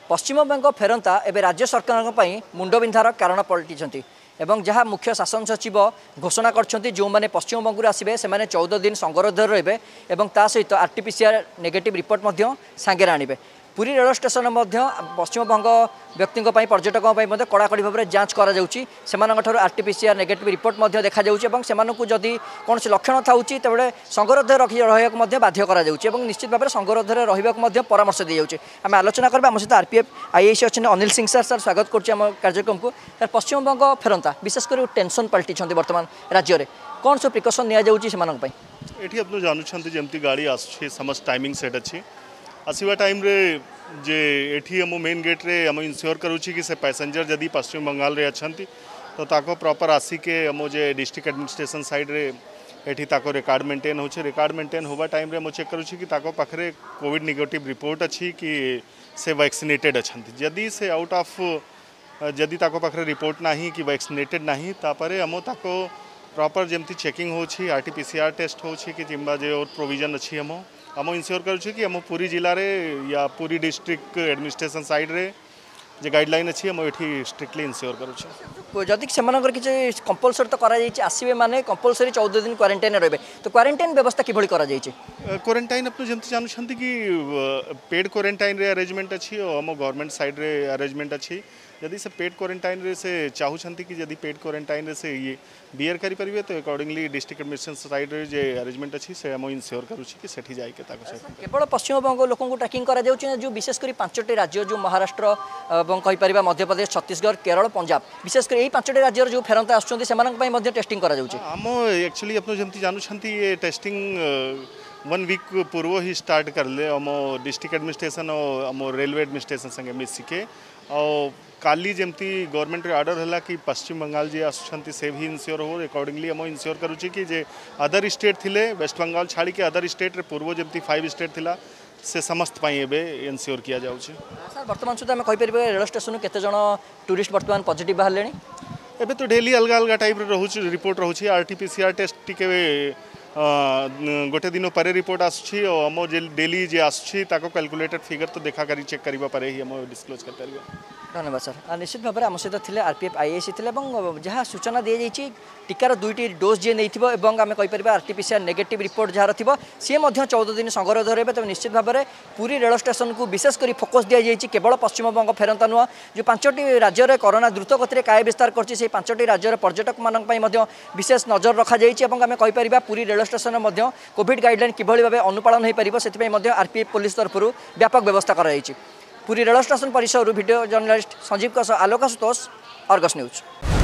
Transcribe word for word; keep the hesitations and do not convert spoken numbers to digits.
पश्चिमबंग फेरंता एवं राज्य सरकार मुंडबिंधार कारण पलटि एवं जहाँ मुख्य शासन सचिव घोषणा कर जो मैंने पश्चिमबंग आसवे से चौदह दिन संगरोध रे सहित आरटीपीसीआर नेगेटिव रिपोर्ट सांगे आणवे। पुरी रेल स्टेशन पश्चिमबंग व्यक्ति पर्यटकों कड़ाकड़ी भाव में जांच कर आरटीपीसीआर नेगेटिव रिपोर्ट देखा जदि कौन लक्षण था तेज संगरोध रहा बाध्य कर निश्चित भाव में संगरोध रहा परामर्श दी जाऊँगी। आम आलोचना करवा आम सहित आरपीएफ आईएएस अच्छे अनिल सिंह सर सर स्वागत कर कार्यक्रम को। सर पश्चिमबंग फेरंता विशेषकर टेंशन पलटि बर्तमान राज्य में कौन सब प्रिकसन नि जाऊँगी ये आप जानते जमी गाड़ी आसुच्छी समस्त टाइमिंग सेट अच्छी आसवा टाइम रे जे एठी हम मेन गेट रे हम इनश्योर करूची कि से पैसेंजर जदि पश्चिम बंगाल रे अछंती तो ताको प्रॉपर आसिके हम जे डिस्ट्रिक्ट एडमिनिस्ट्रेशन साइड रे एठी ताको रिकॉर्ड मेंटेन होचे रिकॉर्ड मेंटेन होबा टाइम रे हम चेक करूची कि ताको पाखरे कोविड नेगेटिव रिपोर्ट अच्छी कि से वैक्सीनेटेड अछंती जदि से आउट ऑफ जदि ताको पाखरे रिपोर्ट नाही कि वैक्सीनेटेड नाही तापरे हम ताको प्रॉपर जमती चेकिंग होची आरटीपीसीआर टेस्ट होची कि जिम्बा जे और प्रोविजन अच्छी हम हम इनश्योर करूँ कि हम पूरी जिले रे या पूरी डिस्ट्रिक्ट एडमिनिस्ट्रेशन साइड रे जे गाइडलाइन अच्छी हम ये स्ट्रिक्टली इनश्योर करूँ जदि से किसी कंपलसरी तो करसवे माने कंपलसरी चौदह दिन क्वारंटाइन रहे तो क्वारंटाइन व्यवस्था किभली करा क्वारंटाइन अपने जमती जानते कि पेड क्वारंटाइन रे अरेंजमेंट अच्छी और हम गवर्नमेंट साइड रे अरेंजमेंट अच्छी जदि से पेड क्वारंटाइन रे से चाहूँगी कि जदि पेड क्वारंटाइन रे से ये बियर करेंगे तो अकॉर्डिंगली डिस्ट्रिक्ट एडमिनिस्ट्रेशन साइड रे जे अरेंजमेंट अच्छी से हम इनश्योर करूँ कि सेठी जाए केवल पश्चिमबंग लोक ट्रैकिंग करा जो विशेषकर पांचटी राज्य जो महाराष्ट्र और कहीपर मध्यप्रदेश छत्तीसगढ़ केरल पंजाब विशेषकर यही पांचटी राज्य जो फेरंता आसुच्च टेस्टिंग करा आम एक्चुअली आप जमी जानते ये टेस्टिंग वन वीक पूर्व ही स्टार्ट कर ले आम डिस्ट्रिक्ट एडमिनिस्ट्रेशन और आम रेलवे एडमिनिस्ट्रेशन संगे मिसिके और काली जमती गवर्नमेंट ऑर्डर है कि पश्चिम बंगाल जी आसुँच से भी इनश्योर हो अकॉर्डिंगली हम इनश्योर करुँची कि जे अदर स्टेट थिले वेस्ट बंगाल छाड़ी के अदर स्टेट रे पूर्व जमती फाइव स्टेट थिला से समस्त इनश्योर किया जाऊँ। सर बर्तमान सुधा आम कहीपर रेल स्टेशन केते जण टूरिस्ट बर्तमान पॉजिटिव बाहर एबे तो डेली अलग अलग टाइप रोचे रिपोर्ट रोचे आरटीपीसीआर टेस्ट टिके गोटे दिन पर रिपोर्ट आसुच्छी और हम डेली जे आसुच्छी ताको कैलकुलेटेड फिगर तो देखा करी चेक करबा पारे ही हम डिस्क्लोज कर पारिबा। धन्यवाद सर। निश्चित भाव में आम सहित थे आरपीएफ आईएएस थे जहाँ सूचना दी जाइए टीकार दुईटी डोज जी नहीं आम कहीपर आरटीपीसीआर नेगेटिव रिपोर्ट जहाँ थी सी चौदह दिन संगरोध रहे तेज निश्चित भाव में पूरी रेल स्टेशन को विशेषकर फोकस दी जाइए केवल पश्चिमबंग फेरंता नुह जो पांचटी राज्य में कोरोना द्रुत गति काय विस्तार कर पांचटी राज्य पर्यटक मान विशेष नजर रखा आम कहीपर Puri rail station covid guideline किभली भाव अनुपालन हो पार से आरपीएफ पुलिस तरफ व्यापक व्यवस्था कर पूरी रेल स्टेशन परिसर video journalist Sanjeev Alok Ashutosh Argus news.